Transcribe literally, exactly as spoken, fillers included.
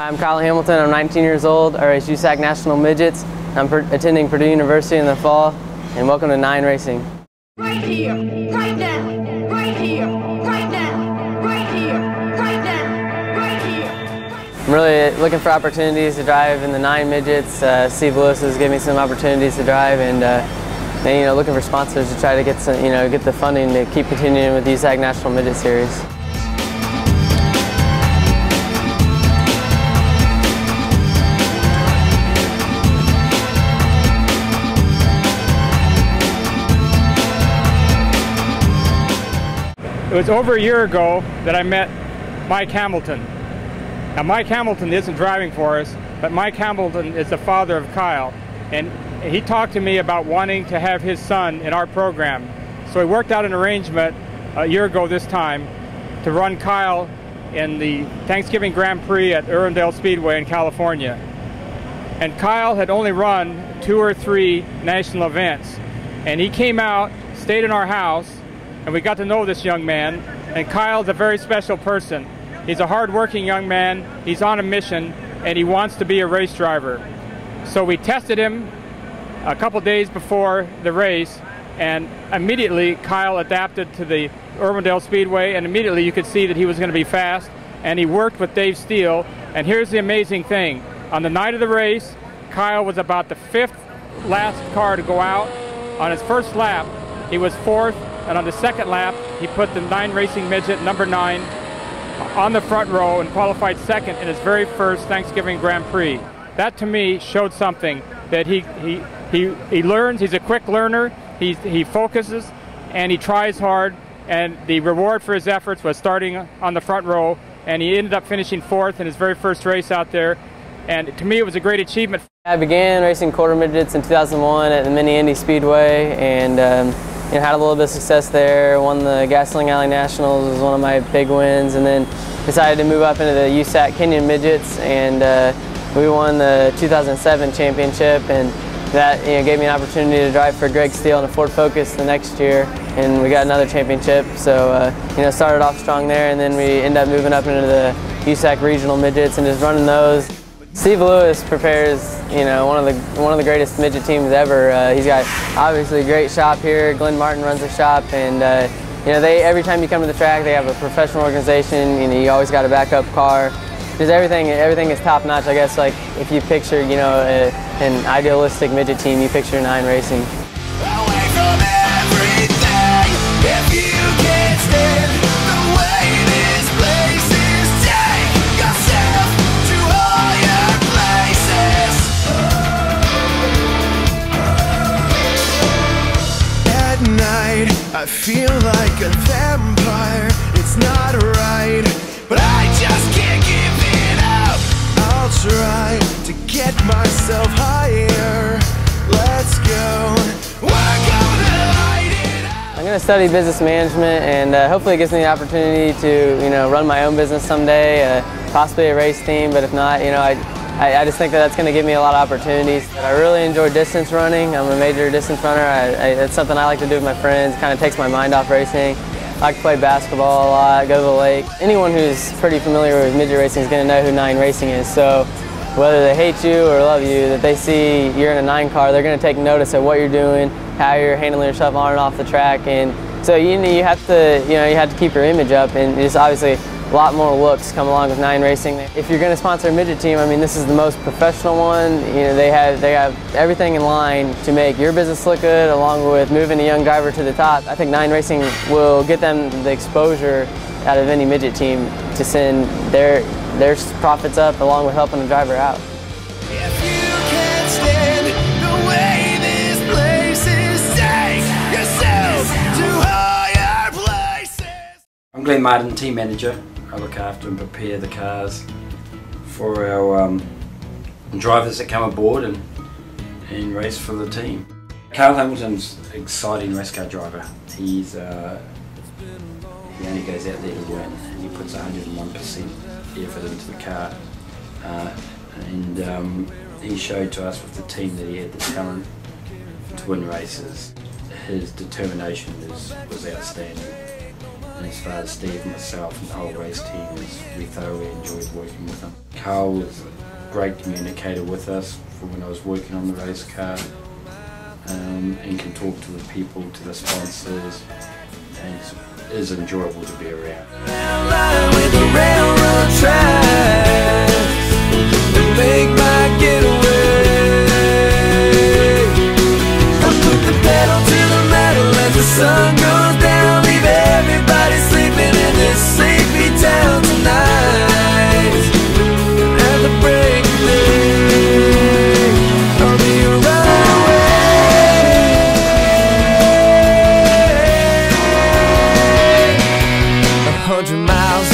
I'm Kyle Hamilton. I'm nineteen years old. I race U S A C National Midgets. I'm attending Purdue University in the fall, and welcome to Nine Racing. Right here, right now, right here, right now, right here, right now, right here. I'm really looking for opportunities to drive in the nine midgets. Uh, Steve Lewis has given me some opportunities to drive, and, uh, and you know, looking for sponsors to try to get some, you know, get the funding to keep continuing with the U S A C National Midget Series. It was over a year ago that I met Mike Hamilton. Now Mike Hamilton isn't driving for us, but Mike Hamilton is the father of Kyle, and he talked to me about wanting to have his son in our program. So we worked out an arrangement a year ago this time to run Kyle in the Thanksgiving Grand Prix at Irwindale Speedway in California. And Kyle had only run two or three national events, and he came out, stayed in our house, and we got to know this young man. And Kyle's a very special person. He's a hard-working young man, he's on a mission, and he wants to be a race driver. So we tested him a couple days before the race, and immediately Kyle adapted to the Irwindale Speedway, and immediately you could see that he was going to be fast, and he worked with Dave Steele. And here's the amazing thing. On the night of the race, Kyle was about the fifth last car to go out. On his first lap, he was fourth, and on the second lap, he put the nine racing midget, number nine, on the front row and qualified second in his very first Thanksgiving Grand Prix. That to me showed something, that he he he, he learns, he's a quick learner, he's, he focuses, and he tries hard, and the reward for his efforts was starting on the front row, and he ended up finishing fourth in his very first race out there. And to me, it was a great achievement. I began racing quarter midgets in two thousand one at the Mini Indy Speedway, and um, you know, had a little bit of success there. Won the Gasoline Alley Nationals, was one of my big wins, and then decided to move up into the U S A C Kenyan Midgets, and uh, we won the two thousand seven championship, and that you know, gave me an opportunity to drive for Greg Steele in a Ford Focus the next year, and we got another championship. So uh, you know, started off strong there, and then we ended up moving up into the U S A C Regional Midgets and just running those. Steve Lewis prepares, you know, one of the one of the greatest midget teams ever. Uh, he's got obviously a great shop here. Glenn Martin runs the shop, and uh, you know, they every time you come to the track, they have a professional organization. You know, you always got a backup car. Just everything, everything is top notch. I guess like if you picture, you know, a, an idealistic midget team, you picture Nine Racing. Away from everything, if you can't stand the way this place is, take yourself to all your places. At night, I feel like a vampire. It's not right, but I just can't give it up. I'll try to get myself higher. Let's go. We're gonna light it up. I'm going to study business management, and uh, hopefully it gives me the opportunity to, you know, run my own business someday, uh, possibly a race team. But if not, you know, I, I, I just think that that's going to give me a lot of opportunities. I really enjoy distance running. I'm a major distance runner. I, I, it's something I like to do with my friends. Kind of takes my mind off racing. I like to play basketball a lot, go to the lake. Anyone who's pretty familiar with midget racing is going to know who Nine Racing is. So whether they hate you or love you, that they see you're in a nine car, they're going to take notice of what you're doing, how you're handling yourself on and off the track. And so you know, you have to, you know, you have to keep your image up, and it's obviously a lot more looks come along with Nine Racing. If you're going to sponsor a midget team, I mean, this is the most professional one. You know, they have they have everything in line to make your business look good, along with moving a young driver to the top. I think Nine Racing will get them the exposure out of any midget team to send their their profits up, along with helping the driver out. If you can't stand the way this place is, take yourself to higher places. I'm Glenn Martin, team manager. I look after and prepare the cars for our um, drivers that come aboard and, and race for the team. Kyle Hamilton's an exciting race car driver. He's uh, he only goes out there to win, and he puts one hundred and one percent effort into the car. Uh, and um, he showed to us with the team that he had the talent to win races. His determination is, was outstanding. and his father Steve, myself and the whole race team, is, we thoroughly enjoyed working with him. Carl was a great communicator with us from when I was working on the race car, um, and can talk to the people, to the sponsors, and it's, it is enjoyable to be around. With the railroad tracks, make my getaway. I put the pedal to the metal as the sun goes down, leave everybody sleeping in this sleepy town tonight. At the break of day, I'll be right away. A hundred miles